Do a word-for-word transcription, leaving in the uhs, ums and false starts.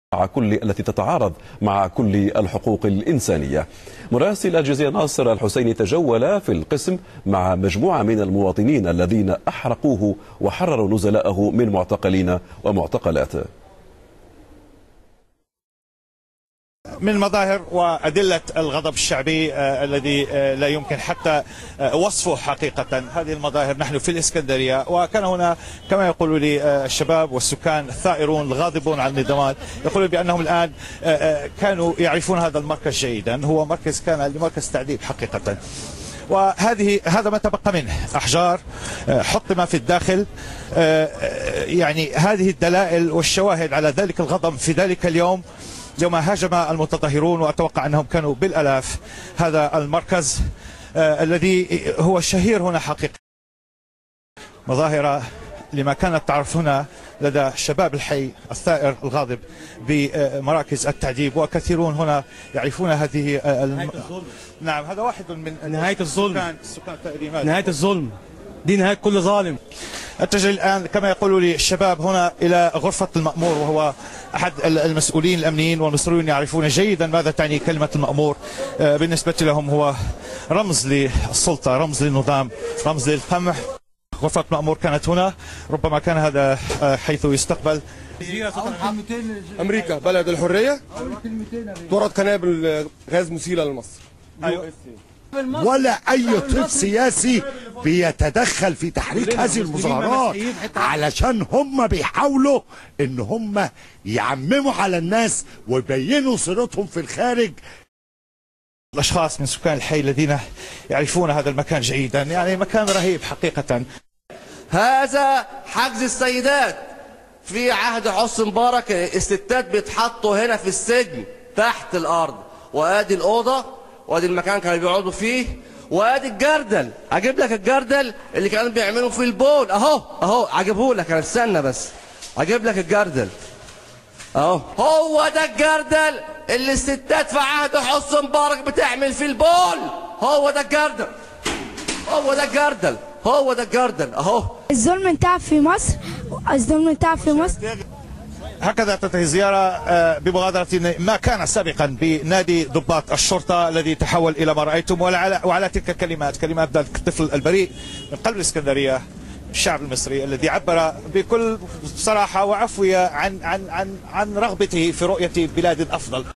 مع كل التي تتعارض مع كل الحقوق الإنسانية. مراسل الجزيرة ناصر الحسيني تجول في القسم مع مجموعة من المواطنين الذين أحرقوه وحرروا نزلائه من معتقلين ومعتقلات. من مظاهر وأدلة الغضب الشعبي آه الذي آه لا يمكن حتى آه وصفه حقيقة. هذه المظاهر نحن في الإسكندرية، وكان هنا كما يقول لي آه الشباب والسكان الثائرون الغاضبون على النظام يقولون بأنهم الآن آه آه كانوا يعرفون هذا المركز جيدا، هو مركز كان لمركز تعذيب حقيقة. وهذه هذا ما تبقى منه أحجار حطم في الداخل. يعني هذه الدلائل والشواهد على ذلك الغضب في ذلك اليوم يوم هاجم المتظاهرون، وأتوقع أنهم كانوا بالألاف هذا المركز الذي هو شهير هنا حقيقة. مظاهرة لما كانت تعرف هنا لدى شباب الحي الثائر الغاضب بمراكز التعذيب، وكثيرون هنا يعرفون هذه الم... نعم، هذا واحد من نهاية الظلم. السكان نهاية الظلم دي نهاية كل ظالم. أتجه الآن كما يقول لي الشباب هنا إلى غرفة المأمور، وهو أحد المسؤولين الأمنيين والمسؤولين يعرفون جيدا ماذا تعني كلمة المأمور. بالنسبة لهم هو رمز للسلطة، رمز للنظام، رمز للقمع. غرفة مأمور كانت هنا، ربما كان هذا حيث يستقبل أمريكا بلد الحرية، تورط قنابل غاز مسيلة لمصر. أيوة. ولا أي طيف سياسي بيتدخل في تحريك هذه المظاهرات، علشان هم بيحاولوا ان هم يعمموا على الناس ويبينوا صورتهم في الخارج. الأشخاص من سكان الحي الذين يعرفون هذا المكان جيدا، يعني مكان رهيب حقيقة. هذا حجز السيدات في عهد حسني مبارك، الستات بيتحطوا هنا في السجن تحت الأرض، وادي الأوضة وادي المكان كانوا بيقعدوا فيه، وادي الجردل. اجيب لك الجردل اللي كانوا بيعملوا فيه البول اهو اهو، اجيبه لك انا، استنى بس اجيب لك الجردل اهو. هو ده الجردل اللي الستات في عهد حسني مبارك بتعمل فيه البول، هو ده الجردل، هو ده الجردل، هو ده الجردل اهو. الظلم انتهى في مصر، الظلم انتهى في مصر. هكذا تنتهي الزيارة بمغادرة ما كان سابقا بنادي ضباط الشرطة الذي تحول إلى ما رأيتم. وعلى, وعلى تلك الكلمات، كلمات ذلك الطفل البريء من قلب الإسكندرية، الشعب المصري الذي عبر بكل صراحة وعفوية عن عن عن عن رغبته في رؤية بلاد أفضل.